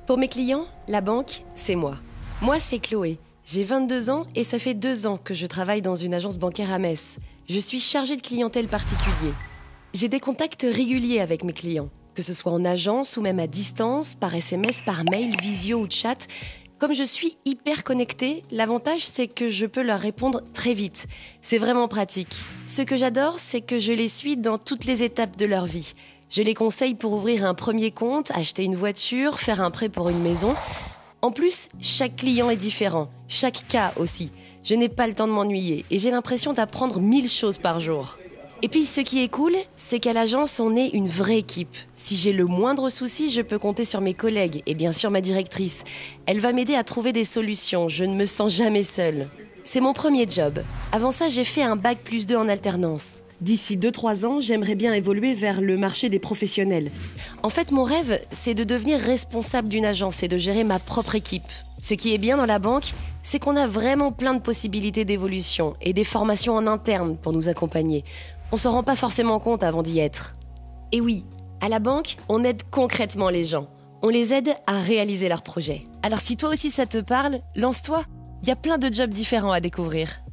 Pour mes clients, la banque, c'est moi. Moi, c'est Chloé. J'ai 22 ans et ça fait 2 ans que je travaille dans une agence bancaire à Metz. Je suis chargée de clientèle particulier. J'ai des contacts réguliers avec mes clients, que ce soit en agence ou même à distance, par SMS, par mail, visio ou chat. Comme je suis hyper connectée, l'avantage c'est que je peux leur répondre très vite. C'est vraiment pratique. Ce que j'adore, c'est que je les suis dans toutes les étapes de leur vie. Je les conseille pour ouvrir un premier compte, acheter une voiture, faire un prêt pour une maison. En plus, chaque client est différent, chaque cas aussi. Je n'ai pas le temps de m'ennuyer et j'ai l'impression d'apprendre 1000 choses par jour. Et puis ce qui est cool, c'est qu'à l'agence, on est une vraie équipe. Si j'ai le moindre souci, je peux compter sur mes collègues et bien sûr ma directrice. Elle va m'aider à trouver des solutions, je ne me sens jamais seule. C'est mon premier job. Avant ça, j'ai fait un bac+2 en alternance. D'ici 2-3 ans, j'aimerais bien évoluer vers le marché des professionnels. En fait, mon rêve, c'est de devenir responsable d'une agence et de gérer ma propre équipe. Ce qui est bien dans la banque, c'est qu'on a vraiment plein de possibilités d'évolution et des formations en interne pour nous accompagner. On s'en rend pas forcément compte avant d'y être. Et oui, à la banque, on aide concrètement les gens. On les aide à réaliser leurs projets. Alors si toi aussi ça te parle, lance-toi. Il y a plein de jobs différents à découvrir.